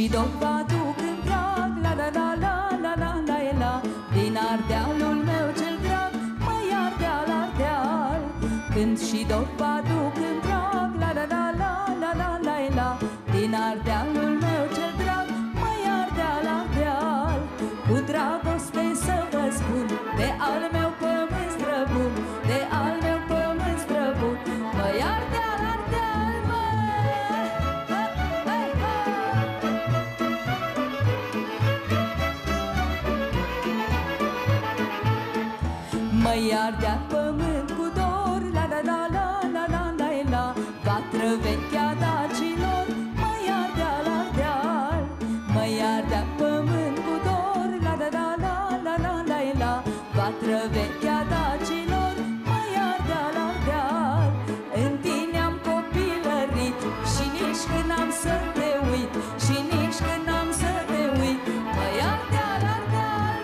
dor vă aduc în prag, la la la la la la la la. Din Ardealul meu cel drag, măi Ardeal, Ardeal. Când și dor vă aduc în prag, la la la la la la la la. Din Ardealul meu cel drag, măi Ardeal, Ardeal. Cu dragoste să vă spun, de al meu pământ străbun, de al meu pământ străbun, măi Ardeal, Ardeal, măi Ardeal, pământ cu dor, la la la la la la la la. Vatră vechea dacilor, măi Ardeal, Ardeal. Măi Ardeal, pământ cu dor, la la la la la la la la. Vatră vechea dacilor, măi Ardeal, Ardeal. În tine am copilărit și nici când am să te uit, și nici când am să te uit, măi Ardeal, Ardeal,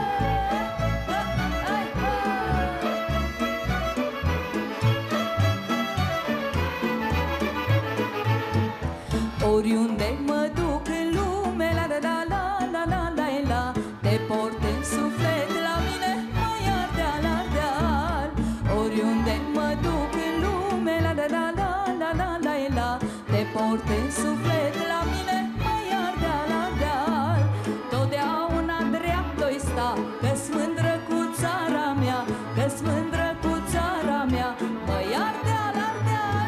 oriunde mă duc în lume, la la la la la la la la. Te port în suflet la mine, măi Ardeal, Ardeal. Oriunde mă duc în lume, la la la la la la la la. Te port în suflet la mine, măi Ardeal, Ardeal. Totdeauna drept-o-i sta, că-s mândră cu țara mea, că-s mândră cu țara mea, măi Ardeal, Ardeal,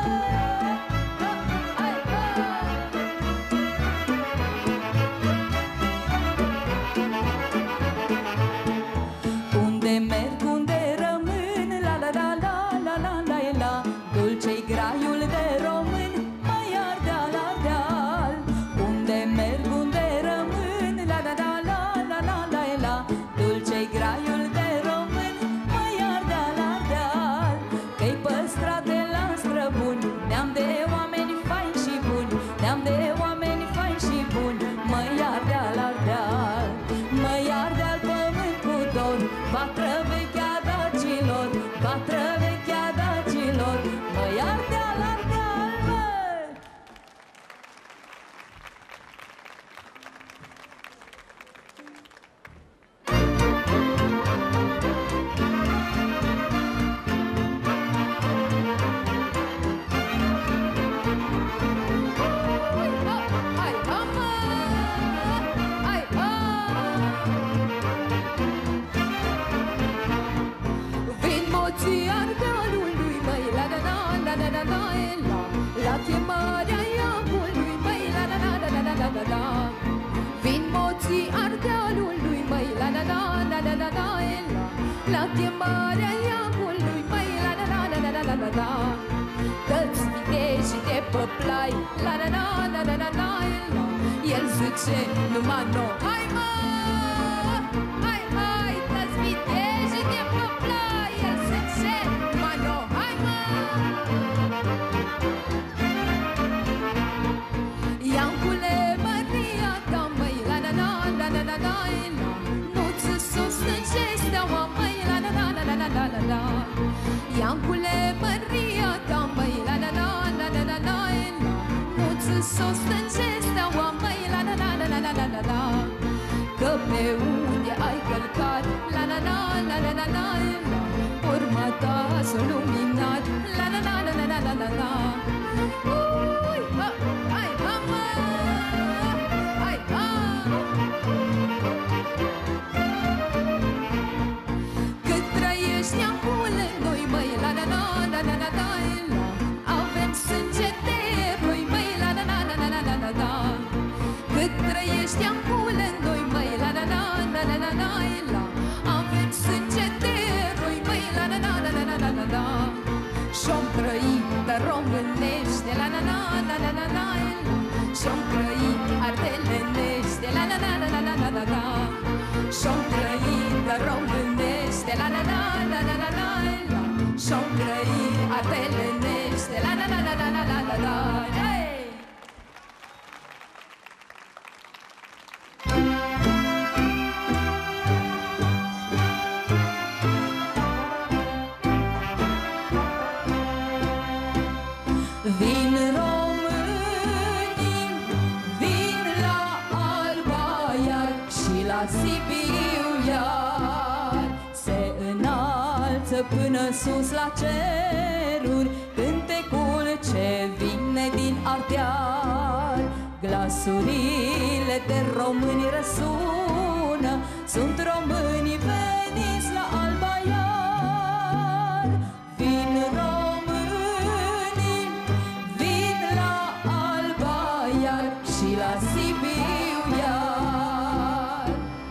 unde merg, unde rămân, la la la la la la la la. Dulce-i graiul de român, măi Ardeal, Ardeal. Unde merg, unde rămân, la la la la la la la la. Dulce-i graiul de român, măi Ardeal, Ardeal. Că-i păstrat de la străbun, neam de oameni faini și buni, neam de oameni faini și buni, măi Ardeal, Ardeal. Măi Ardeal, pământ cu dor, vatră vechea dacilor, vatră vechea dacilor, măi Ardeal, Ardeal, măi. Vin moții Ardealului, măi, la la la la la la la la. La chemarea iacului, măi, la la la la la la la la. Vin moții Ardealului, măi, la la la la la la la la. La chemarea iacului, măi, la la la la la la la la. Dă-ți viteji de păplai, la la la la la la la la. El zice numai no, hai mă, hai, hai, dă-ți viteji de păplai. El zice numai no, hai mă. Iancule, măria ta, măi, la la la la la la la la. Nu-ți susținge steaua, măi, la la la la la la la la. Iancule, măria ta, măi, la la la la la la la la. Nu-ți susținge steaua, măi, la la la la la la la la la. Că pe unde ai călcat, la la la la la la la la. Urma ta s-a luminat, la la la la la la la la la. Ui, ha, hai, ha, mă, hai, ha. Cât trăiești neamule, noi, măi, la la la la la la la la. Avem sânge de eroi, măi, la la la la la la la la la. Cât trăiești neamule, noi, măi, la la la la la la la la. Avem sânge de eroi, măi, la la la la la la la la la. Și-om trăit de românește, la la la la la la la la. Și-om trăit ardelenește, la la la la la la la la la. Și-om trăit de românește, la la la la la la la la. Și-om trăit ardelenește, la la la la la la la la. Hey! Vin românii, vin la până sus la ceruri cântecul ce vine din Ardeal. Glasurile de români răsună, sunt români veniți la Alba Iar. Vin românii, vin la Alba Iar și la Sibiu iar.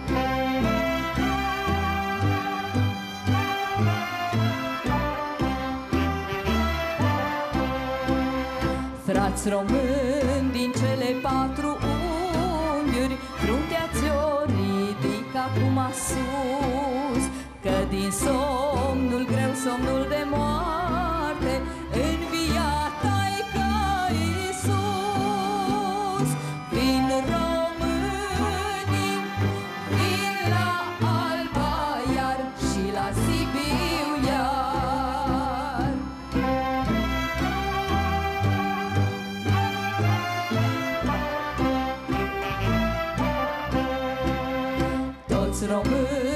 Frați români din cele patru unghiuri, fruntea ți-o ridic acum sus, că din somnul greu, somnul de moarte, înviat-ai ca Iisus. Vin românii, vin la Alba Iar și la Sibiu iar. Toți români